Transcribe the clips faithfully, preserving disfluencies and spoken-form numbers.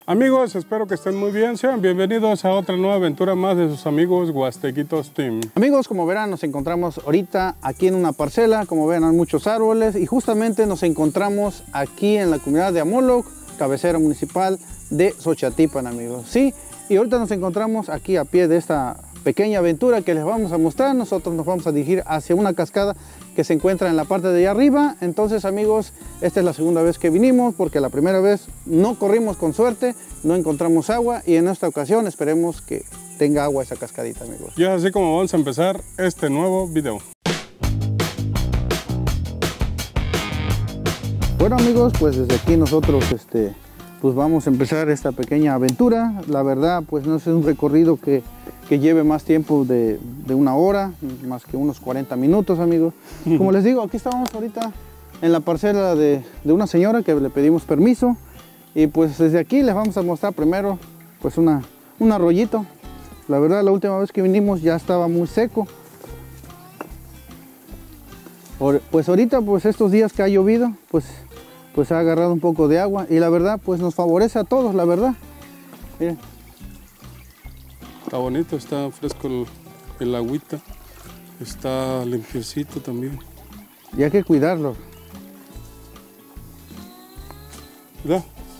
Amigos, espero que estén muy bien. Sean bienvenidos a otra nueva aventura más de sus amigos Huastequitos Team. Amigos, como verán, nos encontramos ahorita aquí en una parcela. Como ven, hay muchos árboles y justamente nos encontramos aquí en la comunidad de Amoloc, cabecera municipal de Xochatipan, amigos. Sí, y ahorita nos encontramos aquí a pie de esta pequeña aventura que les vamos a mostrar. Nosotros nos vamos a dirigir hacia una cascada que se encuentra en la parte de allá arriba. Entonces, amigos, esta es la segunda vez que vinimos porque la primera vez no corrimos con suerte, no encontramos agua y en esta ocasión esperemos que tenga agua esa cascadita, amigos. Y así como vamos a empezar este nuevo video. Bueno, amigos, pues desde aquí nosotros este, pues vamos a empezar esta pequeña aventura. La verdad, pues no es un recorrido que, que lleve más tiempo de, de una hora, más que unos cuarenta minutos, amigos. Como les digo, aquí estamos ahorita en la parcela de, de una señora que le pedimos permiso. Y pues desde aquí les vamos a mostrar primero pues una, un arroyito. La verdad, la última vez que vinimos ya estaba muy seco. Pues ahorita, pues estos días que ha llovido, pues, pues ha agarrado un poco de agua. Y la verdad, pues nos favorece a todos, la verdad. Miren. Está bonito, está fresco el, el agüita. Está limpiecito también. Y hay que cuidarlo. Mira.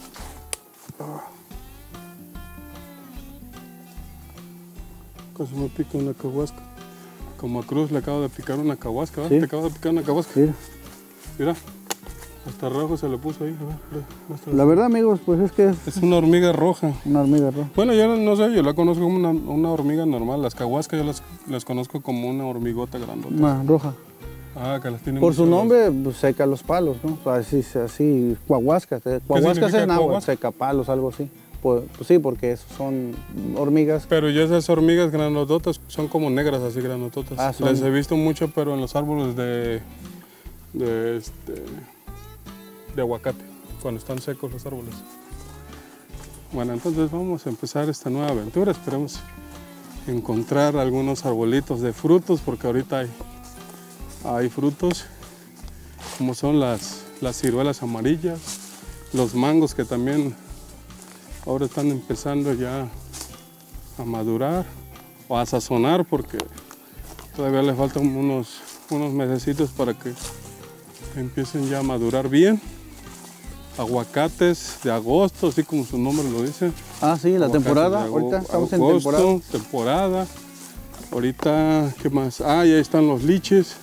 Casi me pica una cahuasca. Como a Cruz le acabo de picar una cahuasca, ¿verdad? ¿Sí? Te acabo de picar una cahuasca. Mira. Mira. Hasta rojo se le puso ahí. A ver, mira, la verdad, amigos, pues es que es, es una hormiga roja. Una hormiga roja. Bueno, yo no sé, yo la conozco como una, una hormiga normal. Las cahuascas yo las, las conozco como una hormigota grandota. Una roja. Ah, que las tiene por su nombre, los... pues, seca los palos, ¿no? Así, así, cuahuascas. Cuahuascas es náhuatl, seca palos, algo así. Pues, pues sí, porque son hormigas. Pero ya esas hormigas granototas son como negras, así granototas. Ah, son... Les he visto mucho, pero en los árboles de, de, este, de aguacate, cuando están secos los árboles. Bueno, entonces vamos a empezar esta nueva aventura. Esperemos encontrar algunos arbolitos de frutos, porque ahorita hay, hay frutos, como son las, las ciruelas amarillas, los mangos que también ahora están empezando ya a madurar o a sazonar, porque todavía le faltan unos, unos mesecitos para que empiecen ya a madurar bien. Aguacates de agosto, así como su nombre lo dice. Ah, sí, la temporada. Ahorita estamos en temporada. temporada. Ahorita, ¿qué más? Ah, ya están los liches.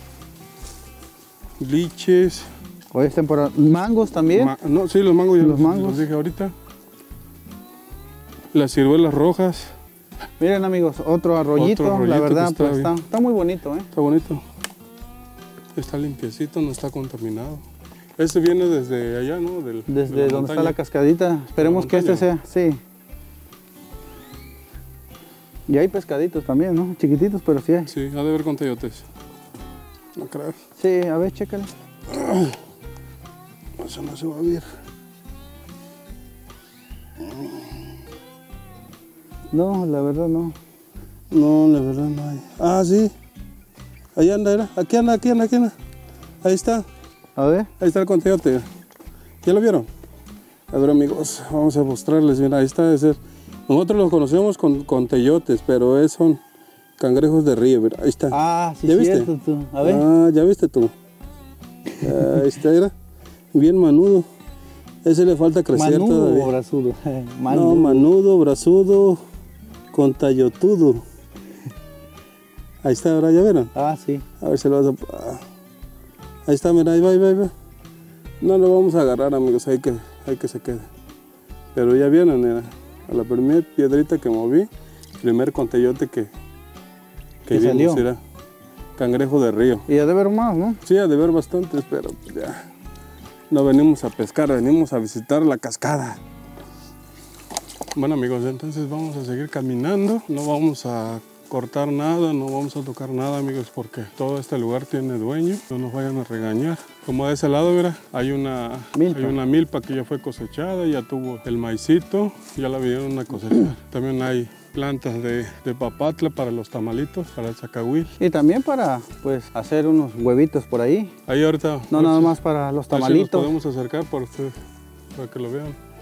Liches. Hoy es temporada. ¿Mangos también? Ma no, sí, los mangos ya los, los, mangos. los dije ahorita. Las ciruelas rojas. Miren, amigos, otro arroyito, otro arroyito la verdad, está, pues está, está muy bonito, ¿eh? Está bonito. Está limpiecito, no está contaminado. Este viene desde allá, ¿no? Del, desde de donde montaña. Está la cascadita. Esperemos la que este sea, sí. Y hay pescaditos también, ¿no? Chiquititos, pero sí hay. Sí, ha de haber con coyotes. No creo. Sí, a ver, chécale. Eso no se va a ver. No, la verdad no. No, la verdad no hay. Ah, sí. Ahí anda, era. Aquí anda, aquí anda, aquí anda. Ahí está. A ver. Ahí está el conteyote. ¿Ya lo vieron? A ver, amigos, vamos a mostrarles. Mira, ahí está. Ese. Nosotros los conocemos con, con teyotes, pero es, son cangrejos de río. Mira, ahí está. Ah, sí, ¿Ya viste? Cierto, tú. A ver. Ah, ya viste tú. Ahí está, era. Bien manudo. Ese le falta crecer manudo todavía. O brazudo. Manudo. No, manudo, brazudo, con tayotudo. Ahí está, ahora ya vieron. Ah, sí. A ver si lo vas a... Ah. Ahí está, mira, ahí va, ahí va, ahí va. No lo vamos a agarrar, amigos, hay que, hay que se quede. Pero ya vieron, era a la primera piedrita que moví, primer conteyote que, que vimos, salió? Era cangrejo de río. Y ha de ver más, ¿no? Sí, ha de ver bastantes, pero ya no venimos a pescar, venimos a visitar la cascada. Bueno, amigos, entonces vamos a seguir caminando, no vamos a cortar nada, no vamos a tocar nada, amigos, porque todo este lugar tiene dueño, no nos vayan a regañar. Como de ese lado, mira, hay una milpa, hay una milpa que ya fue cosechada, ya tuvo el maicito, ya la vinieron a cosechar. También hay plantas de, de papatla para los tamalitos, para el zacahuil. Y también para, pues, hacer unos huevitos por ahí. Ahí ahorita. No nada más para los tamalitos. Nos podemos acercar para ustedes, para que lo vean.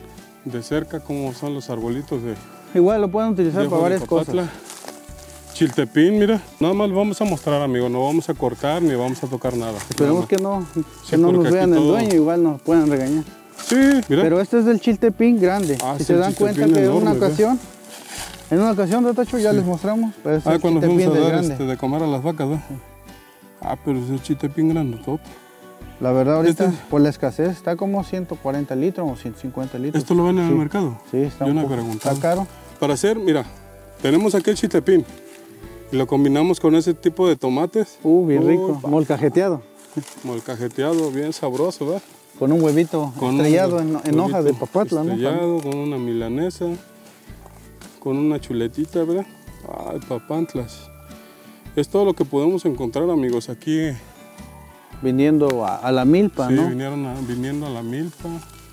de cerca cómo son los arbolitos de... Igual lo pueden utilizar para varias cosas. Chiltepín, mira, nada más lo vamos a mostrar, amigo, no vamos a cortar ni vamos a tocar nada. Esperemos que no, que sí, no nos vean todo... el dueño, igual nos puedan regañar. Sí, mira. Pero este es del chiltepín grande. Ah, si sí, se dan cuenta que en una ocasión, en una ocasión, de Tacho, ya sí. les mostramos. Ah, cuando fuimos a dar este, de comer a las vacas, ¿no? Sí. Ah, pero es el chiltepín grande, top. La verdad ahorita, este... por la escasez, está como ciento cuarenta litros o ciento cincuenta litros. ¿Esto lo venden sí. en el mercado? Sí, está, Yo un no poco, está caro. Para hacer, mira, tenemos aquí el chiltepín. Y lo combinamos con ese tipo de tomates. Uh, bien uh, rico, pa. molcajeteado. Molcajeteado, bien sabroso, ¿verdad? Con un huevito con estrellado un, en, en hoja de papatla, estrellado, ¿no? Con una milanesa, con una chuletita, ¿verdad? Ay, papantlas. Es todo lo que podemos encontrar, amigos, aquí. Viniendo a, a la milpa, sí, ¿no? Sí, vinieron a, viniendo a la milpa.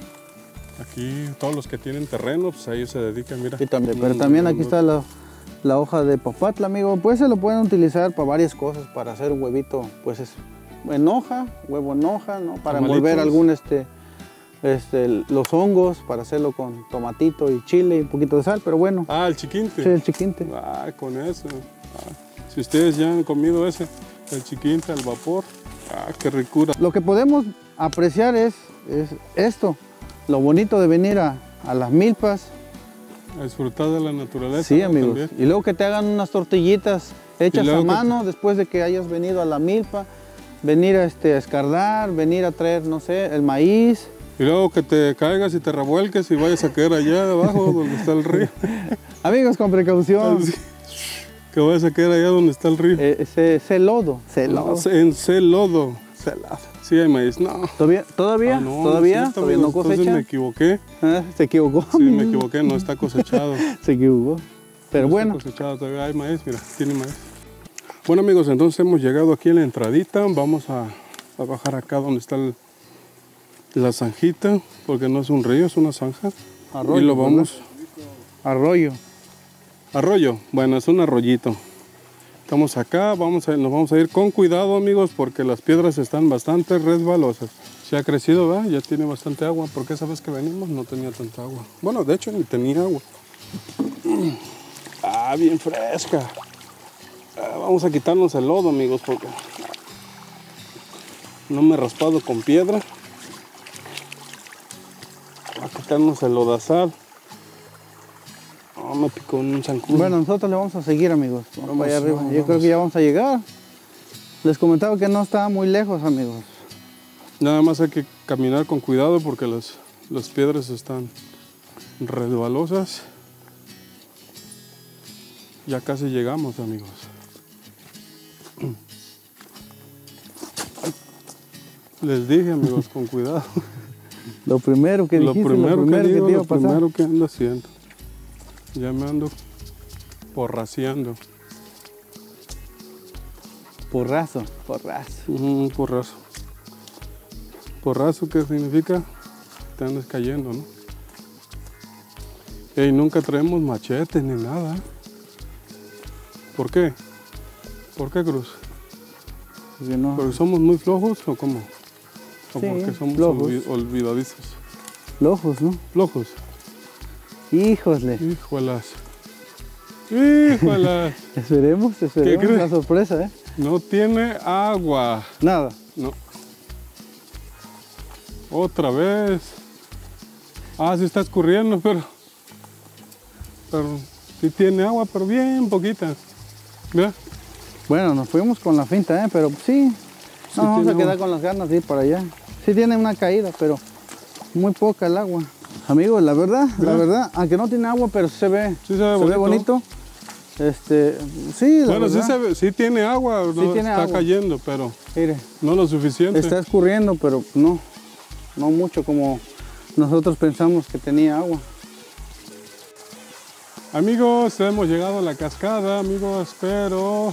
Aquí, todos los que tienen terreno, pues a ellos se dedican, mira. Sí, también, pero también aquí está la... La hoja de papatla, amigo, pues se lo pueden utilizar para varias cosas, para hacer un huevito, pues es en hoja, huevo en hoja, ¿no? Para envolver algún, este, este, los hongos, para hacerlo con tomatito y chile y un poquito de sal, pero bueno. Ah, el chiquinte. Sí, el chiquinte. Ah, con eso. Ah, si ustedes ya han comido ese, el chiquinte al vapor, ah, qué ricura. Lo que podemos apreciar es, es esto, lo bonito de venir a, a las milpas, a disfrutar de la naturaleza. Sí, amigos. También. Y luego que te hagan unas tortillitas hechas a mano te... después de que hayas venido a la milpa, venir a, este, a escardar, venir a traer, no sé, el maíz. Y luego que te caigas y te revuelques y vayas a caer allá abajo donde está el río. Amigos, con precaución. Sí. Que vayas a caer allá donde está el río. Eh, ese, ese lodo. Ese lodo. No, en ese lodo. Sí hay maíz, no. ¿Todavía? ¿Todavía? Ah, no, ¿Todavía? Sí, ¿Todavía no cosecha? Entonces me equivoqué. Ah, ¿se equivocó? Sí, me equivoqué, no está cosechado. Se equivocó. Pero no bueno. Está cosechado, todavía hay maíz, mira, tiene maíz. Bueno, amigos, entonces hemos llegado aquí a la entradita. Vamos a, a bajar acá donde está el, la zanjita, porque no es un río, es una zanja. Arroyo. Y lo vamos... Arroyo. Arroyo, bueno, es un arroyito. Estamos acá, vamos a, nos vamos a ir con cuidado, amigos, porque las piedras están bastante resbalosas. Se ha crecido, ¿verdad? Ya tiene bastante agua, porque esa vez que venimos no tenía tanta agua. Bueno, de hecho ni tenía agua. Ah, bien fresca. Ah, vamos a quitarnos el lodo, amigos, porque no me he raspado con piedra. Vamos a quitarnos el lodazal. No, me picó un zancudo. Bueno, nosotros le vamos a seguir, amigos. Vamos vamos, allá arriba. Vamos, Yo vamos. creo que ya vamos a llegar. Les comentaba que no estaba muy lejos, amigos. Nada más hay que caminar con cuidado porque las, las piedras están resbalosas. Ya casi llegamos, amigos. Les dije, amigos, con cuidado. Lo primero que dijiste, lo primero, lo primero que, digo, que te iba a lo pasar. primero que ando haciendo. Ya me ando porraceando. Porrazo, porrazo. Uh, porrazo. Porrazo, ¿qué significa? Te andas cayendo, ¿no? Y nunca traemos machetes ni nada. ¿Por qué? ¿Por qué, Cruz? Porque, no. ¿Porque somos muy flojos o cómo? ¿O sí, porque somos flojos. olvi olvidadizos? Flojos, ¿no? Flojos. Híjole. Híjolas. Híjolas. Esperemos, esperemos la sorpresa, ¿eh? No tiene agua. Nada. No. Otra vez. Ah, sí está escurriendo, pero... Pero sí tiene agua, pero bien poquita. ¿Ve? Bueno, nos fuimos con la finta, ¿eh? Pero sí, sí no, vamos a quedar agua. con las ganas de ir para allá. Sí tiene una caída, pero muy poca el agua. Amigos, la verdad, ¿sí? la verdad, aunque no tiene agua, pero se ve, sí se ve, se bonito. ve bonito. Este, sí, la bueno, verdad. sí, se ve, sí tiene agua, sí no, tiene está agua. cayendo, pero Mire, no lo suficiente. Está escurriendo, pero no, no mucho como nosotros pensamos que tenía agua. Amigos, hemos llegado a la cascada, amigos, pero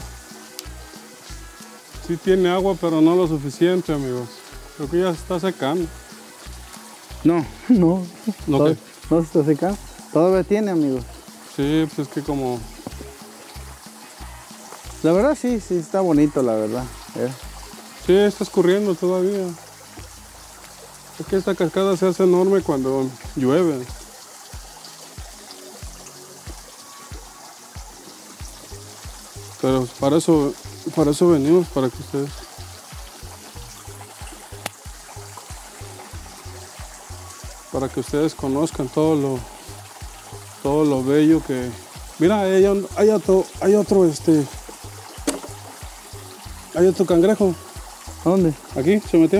sí tiene agua, pero no lo suficiente, amigos. Creo que ya se está secando. No, no, ¿No, todo, qué? no se está secando. Todavía tiene, amigos. Sí, pues es que como... La verdad sí, sí está bonito, la verdad. ¿Eh? Sí, está escurriendo todavía. Es que esta cascada se hace enorme cuando llueve. Pero para eso, para eso venimos, para que ustedes... Para que ustedes conozcan todo lo, todo lo bello que... Mira, hay, hay otro, hay otro, este... Hay otro cangrejo. ¿A dónde? Aquí, se metió.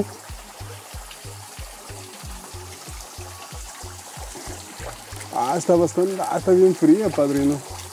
Ah, está bastante, ah, está bien fría, padrino.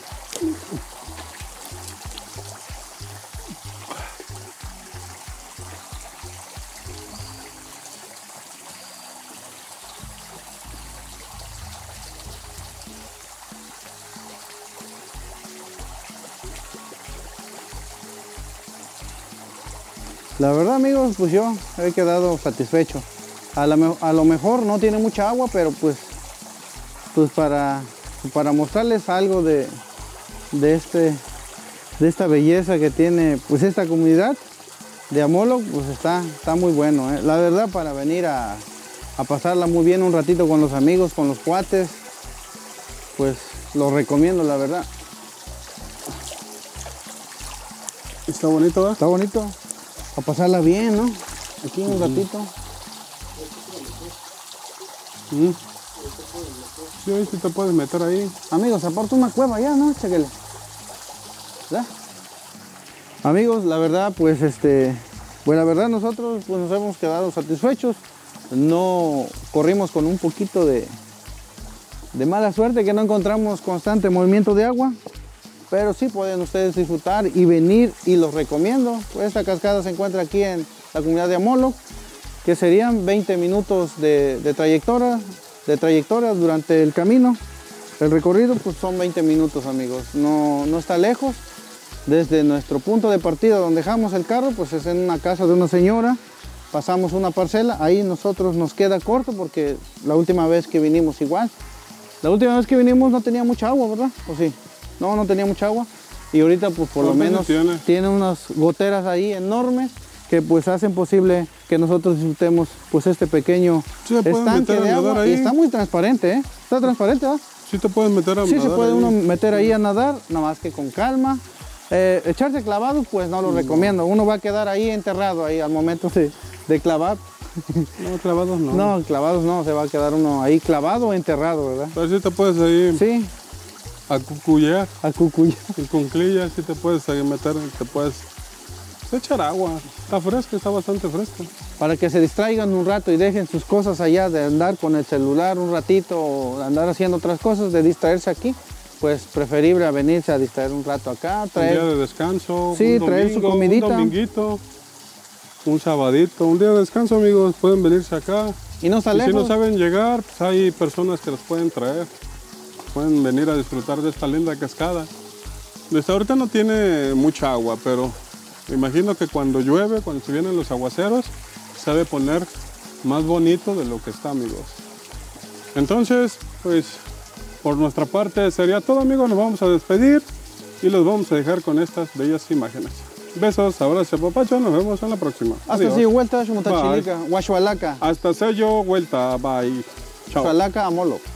La verdad, amigos, pues yo he quedado satisfecho. A, la, a lo mejor no tiene mucha agua, pero pues, pues para, para mostrarles algo de, de, este, de esta belleza que tiene pues esta comunidad de Amolo, pues está, está muy bueno, ¿eh? La verdad, para venir a, a pasarla muy bien un ratito con los amigos, con los cuates, pues lo recomiendo, la verdad. Está bonito, ¿eh? Está bonito. A pasarla bien, ¿no? Aquí un ratito. Mm. Sí, ahí sí te puedes meter ahí. Amigos, aparte una cueva ya, ¿no? Chéquele. ¿Ya? Amigos, la verdad, pues este... Pues la verdad nosotros pues, nos hemos quedado satisfechos. No corrimos con un poquito de... de mala suerte, que no encontramos constante movimiento de agua. Pero sí pueden ustedes disfrutar y venir, y los recomiendo. Esta cascada se encuentra aquí en la comunidad de Amolo, que serían veinte minutos de, de, trayectoria, de trayectoria durante el camino. El recorrido pues son veinte minutos, amigos. No, no está lejos. Desde nuestro punto de partida donde dejamos el carro, pues es en una casa de una señora. Pasamos una parcela, ahí nosotros nos queda corto porque la última vez que vinimos igual. La última vez que vinimos no tenía mucha agua, ¿verdad? ¿O sí? No, no tenía mucha agua, y ahorita pues por lo menos tiene? tiene unas goteras ahí enormes que pues hacen posible que nosotros disfrutemos pues este pequeño sí, estanque de agua, ahí. Y está muy transparente, ¿eh? Está transparente, ¿verdad? Sí te puedes meter a sí, nadar. Sí, se puede ahí. uno meter ahí a nadar, nada más que con calma. Eh, echarse clavados pues no lo no. recomiendo, uno va a quedar ahí enterrado ahí al momento de, de clavar. No, clavados no. No, clavados no, se va a quedar uno ahí clavado o enterrado, ¿verdad? Pero sí te puedes ahí... Sí. A cucuyar. A cucuyar. En cunclillas sí te puedes ahí meter, te puedes echar agua. Está fresco, está bastante fresco. Para que se distraigan un rato y dejen sus cosas allá, de andar con el celular un ratito o de andar haciendo otras cosas, de distraerse aquí, pues preferible a venirse a distraer un rato acá. Traer, un día de descanso, sí, un traer domingo, su comidita. Un dominguito, un sabadito, un día de descanso, amigos, pueden venirse acá. Y no está lejos. Si no saben llegar, pues hay personas que los pueden traer. Pueden venir a disfrutar de esta linda cascada. Desde ahorita no tiene mucha agua, pero me imagino que cuando llueve, cuando se vienen los aguaceros, se ha de poner más bonito de lo que está, amigos. Entonces, pues, por nuestra parte sería todo, amigos. Nos vamos a despedir y los vamos a dejar con estas bellas imágenes. Besos, abrazos, papacho. Nos vemos en la próxima. Hasta si vuelta, Shumutachilica, Huachualaca. Hasta sello, vuelta, bye. Chao. Huachualaca, Amolo.